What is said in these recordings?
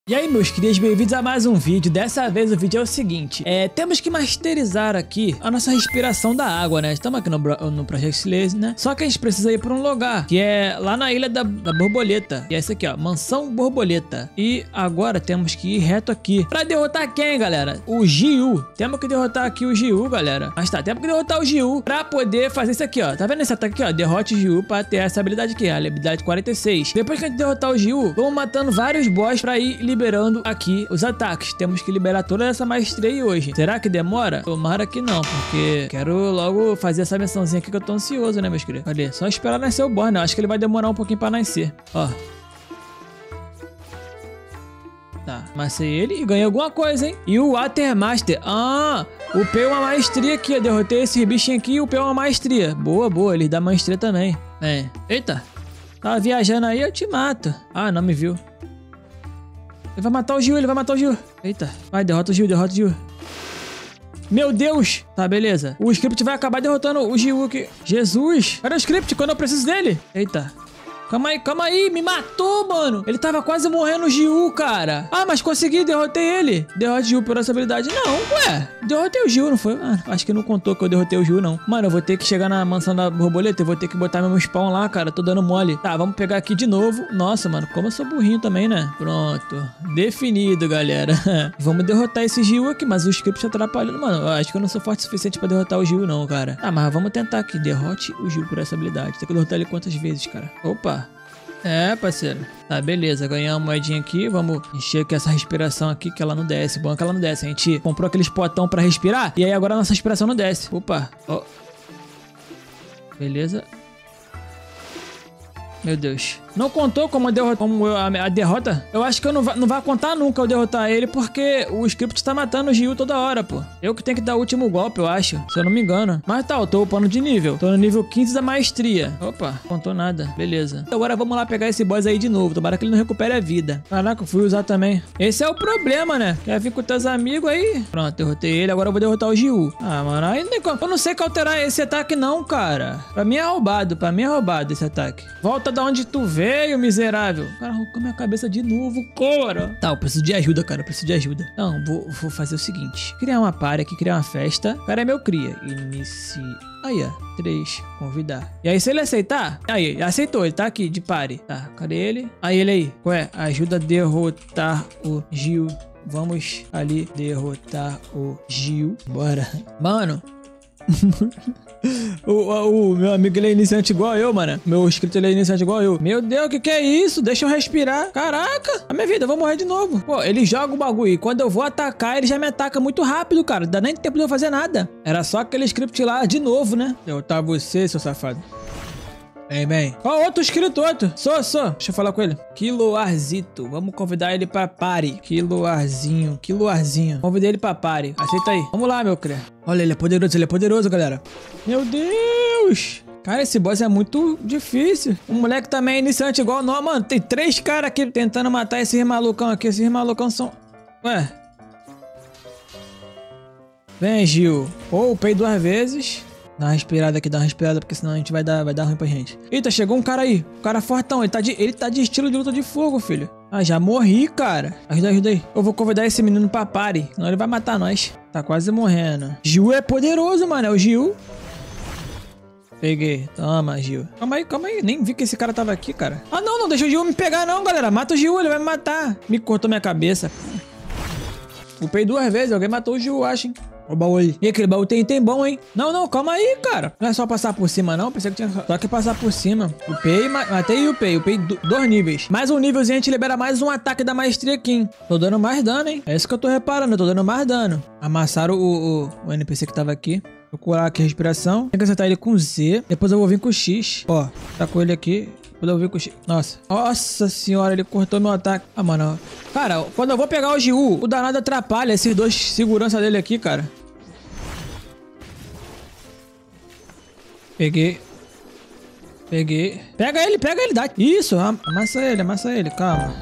E aí, meus queridos, bem-vindos a mais um vídeo. Dessa vez o vídeo é o seguinte: temos que masterizar aqui a nossa respiração da água, né? Estamos aqui no Project Slaze, né? Só que a gente precisa ir para um lugar, que é lá na Ilha da Borboleta. E é isso aqui, ó, Mansão Borboleta. E agora temos que ir reto aqui pra derrotar quem, galera? O Giu. Temos que derrotar aqui o Giu, galera. Mas tá, temos que derrotar o Giu pra poder fazer isso aqui, ó. Tá vendo esse ataque aqui, ó? Derrote o Giu pra ter essa habilidade aqui, a habilidade 46. Depois que a gente derrotar o Giu, vamos matando vários boss pra ir liberando aqui os ataques. Temos que liberar toda essa maestria aí hoje. Será que demora? Tomara que não, porque quero logo fazer essa missãozinha aqui que eu tô ansioso, né, meus queridos? Olha, só esperar nascer o boss, né? Acho que ele vai demorar um pouquinho pra nascer. Ó. Tá, amassei ele e ganhei alguma coisa, hein? E o Watermaster. Ah, upei uma maestria aqui. Eu derrotei esse bichinho aqui e upei uma maestria. Boa, boa. Ele dá maestria também. Eita. Tava viajando aí, eu te mato. Ah, não me viu. Ele vai matar o Giu, ele vai matar o Giu. Eita. Vai, derrota o Giu, derrota o Giu. Meu Deus. Tá, beleza. O script vai acabar derrotando o Giu aqui. Jesus. Cadê o script quando eu preciso dele? Eita. Calma aí, me matou, mano. Ele tava quase morrendo o Giu, cara. Ah, mas consegui, derrotei ele. Derrote o Giu por essa habilidade. Não, ué. Derrotei o Giu, não foi? Ah, acho que não contou que eu derrotei o Giu, não. Mano, eu vou ter que chegar na mansão da borboleta. Eu vou ter que botar meu spawn lá, cara. Tô dando mole. Tá, vamos pegar aqui de novo. Nossa, mano, como eu sou burrinho também, né? Pronto. Definido, galera. Vamos derrotar esse Giu aqui, mas o script tá atrapalhando. Mano, eu acho que eu não sou forte o suficiente pra derrotar o Giu, não, cara. Ah, mas vamos tentar aqui. Derrote o Giu por essa habilidade. Tem que derrotar ele quantas vezes, cara? Opa. Parceiro. Tá, beleza. Ganhar uma moedinha aqui. Vamos encher com essa respiração aqui, que ela não desce. Bom que ela não desce. A gente comprou aqueles potão pra respirar. E aí agora a nossa respiração não desce. Opa. Ó. Beleza. Meu Deus. Não contou como a derrota? Eu acho que não vai contar nunca eu derrotar ele, porque o script tá matando o Giu toda hora, pô. Eu que tenho que dar o último golpe, eu acho. Se eu não me engano. Mas tá, eu tô upando de nível. Tô no nível 15 da maestria. Opa, contou nada. Beleza. Agora vamos lá pegar esse boss aí de novo. Tomara que ele não recupere a vida. Caraca, eu fui usar também. Esse é o problema, né? Quer vir com teus amigos aí? Pronto, derrotei ele. Agora eu vou derrotar o Giu. Ah, mano, aí eu não sei alterar esse ataque não, cara. Pra mim é roubado. Pra mim é roubado esse ataque. Volta da onde tu veio, miserável. O cara arrancou minha cabeça de novo, cara. Tá, eu preciso de ajuda, cara. Eu preciso de ajuda. Então, vou fazer o seguinte. Criar uma party aqui, criar uma festa. O cara é meu cria. Inicie. Aí, ó. 3. Convidar. E aí, se ele aceitar... Aí, aceitou. Ele tá aqui, de party. Tá, cadê ele? Aí, ele aí. Ué, ajuda a derrotar o Giu. Vamos ali derrotar o Giu. Bora. Mano... o meu amigo, ele é iniciante igual eu, mano. Meu inscrito, ele é iniciante igual eu. Meu Deus, que é isso? Deixa eu respirar. Caraca, a minha vida, eu vou morrer de novo. Pô, ele joga o bagulho e quando eu vou atacar, ele já me ataca muito rápido, cara. Não dá nem tempo de eu fazer nada. Era só aquele script lá de novo, né? Derrotar você, seu safado. Bem. Ó, outro inscrito, outro. Sou. Deixa eu falar com ele. Quiloarzito. Vamos convidar ele pra party. Quiloarzinho. Convidei ele pra party. Aceita aí. Vamos lá, meu crer. Olha, ele é poderoso, galera. Meu Deus. Cara, esse boss é muito difícil. O moleque também é iniciante igual nós. Mano, tem 3 caras aqui tentando matar esses malucão aqui. Esses malucão são... Ué. Vem, Giu. Upei 2 vezes. Dá uma respirada, porque senão a gente vai dar ruim pra gente. Eita, chegou um cara aí. Um cara fortão. Ele tá de estilo de luta de fogo, filho. Ah, já morri, cara. Ajuda aí. Eu vou convidar esse menino pra party. Senão ele vai matar nós. Tá quase morrendo. Giu é poderoso, mano. É o Giu. Peguei. Toma, Giu. Calma aí. Nem vi que esse cara tava aqui, cara. Ah, não. Deixa o Giu me pegar, não, galera. Mata o Giu, ele vai me matar. Me cortou minha cabeça. Upei 2 vezes. Alguém matou o Giu, acho, hein. O baú aí. E aquele baú tem bom, hein? Não, calma aí, cara. Não é só passar por cima, não. Pensei que tinha só que passar por cima. Upei, matei e upei. Upei 2 níveis. Mais um nívelzinho, a gente libera mais um ataque da maestria aqui, hein? Tô dando mais dano, hein? É isso que eu tô reparando. Eu tô dando mais dano. Amassaram o NPC que tava aqui. Vou curar aqui a respiração. Tem que acertar ele com Z. Depois eu vou vir com X. Ó, tá com ele aqui. Depois eu vou vir com X. Nossa senhora, ele cortou meu ataque. Ah, mano. Cara, quando eu vou pegar o Giu, o danado atrapalha esses 2 segurança dele aqui, cara. Peguei. Pega ele, dá. Isso, amassa ele, calma.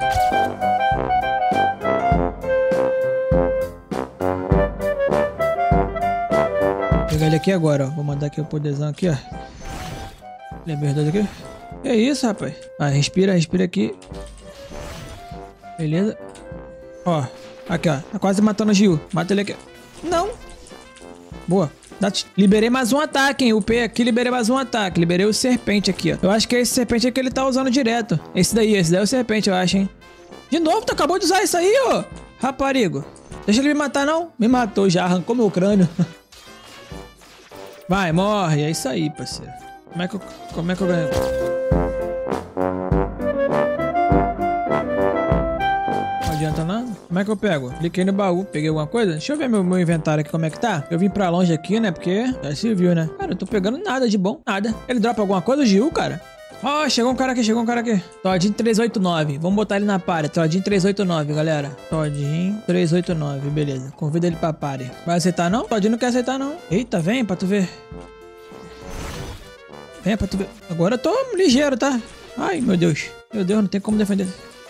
Pegar ele aqui agora, ó. Vou mandar aqui o poderzão aqui, ó. Liberdade aqui. Que isso, rapaz? Ah, respira aqui. Beleza. Ó, aqui, ó. Tá quase matando o Gil. Mata ele aqui. Não. Boa. Liberei mais um ataque, hein? O P aqui, liberei mais um ataque. Liberei o serpente aqui, ó. Eu acho que é esse serpente aqui que ele tá usando direto. Esse daí é o serpente, eu acho, hein? De novo, tu acabou de usar isso aí, ó. Raparigo. Deixa ele me matar, não. Me matou já, arrancou meu crânio. Vai, morre. É isso aí, parceiro. Como é que eu ganho? Não adianta nada. Como é que eu pego? Cliquei no baú, peguei alguma coisa. Deixa eu ver meu inventário aqui, como é que tá. Eu vim pra longe aqui, né? Porque já se viu, né? Cara, eu tô pegando nada de bom. Nada. Ele dropa alguma coisa, o Gil, cara? Ó, chegou um cara aqui. Todinho 389. Vamos botar ele na party. Todinho 389, galera. Todinho 389, beleza. Convida ele pra party. Vai aceitar, não? Todinho não quer aceitar, não. Eita, vem pra tu ver. Vem pra tu ver. Agora eu tô ligeiro, tá? Ai, meu Deus. Meu Deus, não tem como defender.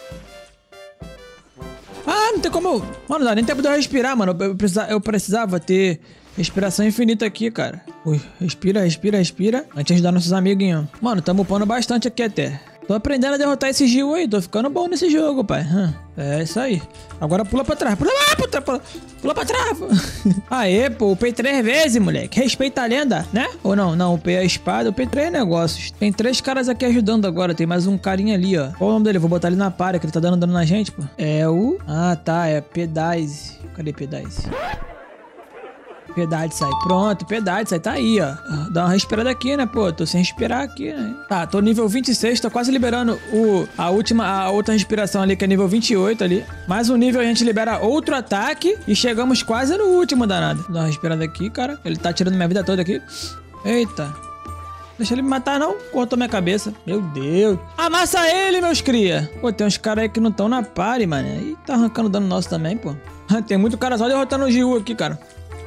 Ah, não tem como eu... Mano, não dá nem tempo de eu respirar, mano. Eu precisava ter respiração infinita aqui, cara. Ui, respira. Antes de ajudar nossos amiguinhos. Mano, tamo upando bastante aqui até. Tô aprendendo a derrotar esse Gil aí. Tô ficando bom nesse jogo, pai. É isso aí. Agora pula pra trás. Pula pra trás. Aê, pô. Upei 3 vezes, moleque. Respeita a lenda, né? Ou não? Não, upei a espada. Upei 3 negócios. Tem 3 caras aqui ajudando agora. Tem mais um carinha ali, ó. Qual o nome dele? Vou botar ele na party, que ele tá dando dano na gente, pô. É o... Ah, tá. É Pedais. Cadê Pedais? Piedade sai. Pronto, piedade sai. Tá aí, ó. Dá uma respirada aqui, né, pô? Tô sem respirar aqui, né? Tá, tô nível 26. Tô quase liberando a outra respiração ali, que é nível 28 ali. Mais um nível a gente libera outro ataque. E chegamos quase no último, danado. Dá uma respirada aqui, cara. Ele tá tirando minha vida toda aqui. Eita. Deixa ele me matar, não. Cortou minha cabeça. Meu Deus. Amassa ele, meus cria. Pô, tem uns caras aí que não estão na party, mano. E tá arrancando dano nosso também, pô. Tem muito cara só derrotando o Gil aqui, cara.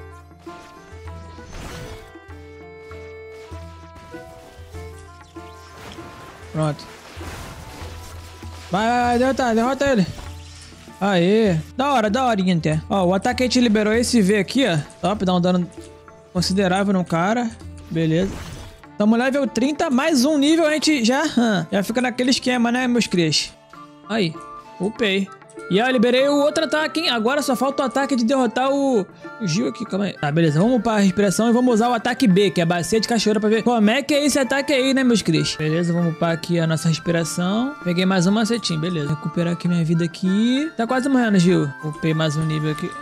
Pronto. Vai, derrota ele. Aê. Da horinha até. Ó, o ataque a gente liberou esse V aqui, ó. Top, dá um dano considerável no cara. Beleza. Tamo level 30, mais um nível a gente já fica naquele esquema, né, meus crias? Aí, upei. E ó, liberei o outro ataque, hein? Agora só falta o ataque de derrotar o Gil aqui, calma aí. Tá, beleza, vamos upar a respiração e vamos usar o ataque B, que é a bacia de cachoeira, pra ver como é que é esse ataque aí, né, meus cris? Beleza, vamos upar aqui a nossa respiração. Peguei mais um macetinho, beleza. Recuperar aqui minha vida aqui. Tá quase morrendo, Gil. Upei mais um nível aqui.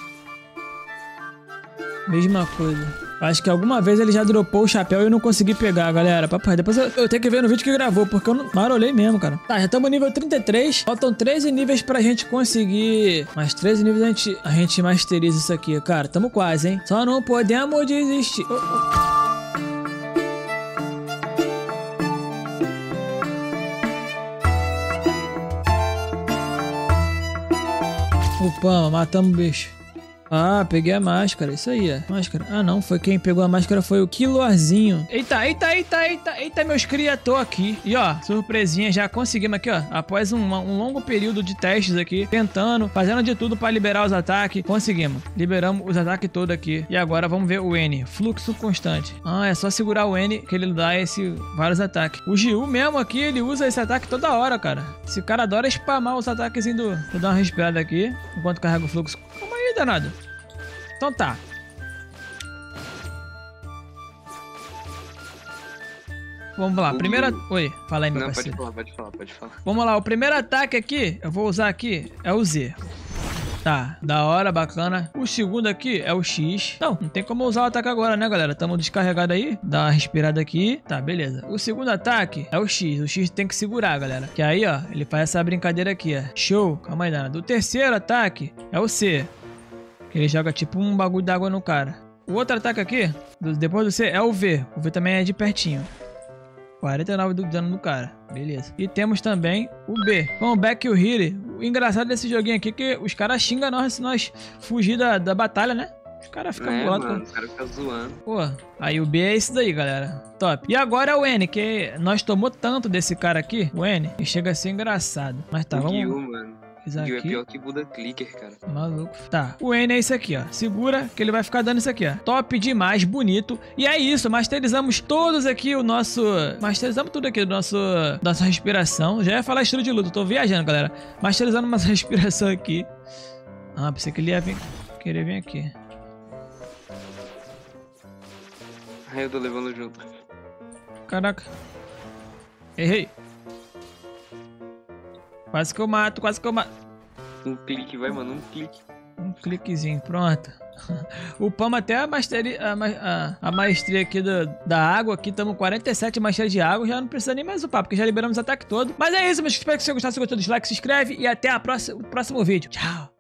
Mesma coisa. Acho que alguma vez ele já dropou o chapéu e eu não consegui pegar, galera. Papai, depois eu tenho que ver no vídeo que gravou, porque eu não marolei mesmo, cara. Tá, já estamos no nível 33. Faltam 13 níveis pra gente conseguir. Mais 13 níveis a gente masteriza isso aqui, cara. Tamo quase, hein? Só não podemos desistir. Opa, matamos o bicho. Ah, peguei a máscara, isso aí, é. Máscara. Ah, não, foi quem pegou a máscara foi o Kilorzinho. Eita, meus cria, tô aqui. E ó, surpresinha, já conseguimos aqui, ó. Após um longo período de testes aqui, tentando, fazendo de tudo pra liberar os ataques, conseguimos. Liberamos os ataques todos aqui. E agora vamos ver o N, fluxo constante. Ah, é só segurar o N que ele dá vários ataques. O Gil mesmo aqui, ele usa esse ataque toda hora, cara. Esse cara adora spamar os ataques do... Vou dar uma respirada aqui, enquanto carrega o fluxo. Calma aí, danado. Então tá. Vamos lá, primeira... Oi, fala aí, meu parceiro. Pode falar. Vamos lá, o primeiro ataque aqui, eu vou usar aqui, é o Z. Tá, da hora, bacana. O segundo aqui é o X. Não tem como usar o ataque agora, né, galera? Tamo descarregado aí. Dá uma respirada aqui. Tá, beleza. O segundo ataque é o X. O X tem que segurar, galera. Que aí, ó, ele faz essa brincadeira aqui, ó. Show. Calma aí, danado. O terceiro ataque é o C. Ele joga tipo um bagulho d'água no cara. O outro ataque aqui, depois do C, é o V. O V também é de pertinho. 49 do dano no cara. Beleza. E temos também o B. Com back o healer. O engraçado desse joguinho aqui é que os caras xingam nós se nós fugir da batalha, né? Os caras ficam bolados. Os caras ficam zoando. Pô, aí o B é esse daí, galera. Top. E agora é o N, que nós tomou tanto desse cara aqui, o N, que chega a ser engraçado. Mas tá, vamos... Gil, mano. Isso E é aqui. pior que Buda Clicker, cara. Maluco. Tá, o N é esse aqui, ó. Segura que ele vai ficar dando isso aqui, ó. Top demais, bonito. E é isso, masterizamos todos aqui o nosso... Masterizamos tudo aqui do nossa respiração. Já ia falar estilo de luta, tô viajando, galera. Masterizando nossa respiração aqui. Ah, pensei que ele ia querer vir aqui. Ai, eu tô levando junto. Caraca. Errei. Quase que eu mato, quase que eu mato. Um clique, vai, mano, um clique. Um cliquezinho, pronto. Upamos até a maestria aqui da água. Aqui estamos 47 maestria de água. Já não precisa nem mais upar, porque já liberamos o ataque todo. Mas é isso, meus. Espero que você gostasse. Se gostou, deixa o like, se inscreve. E até o próximo vídeo. Tchau.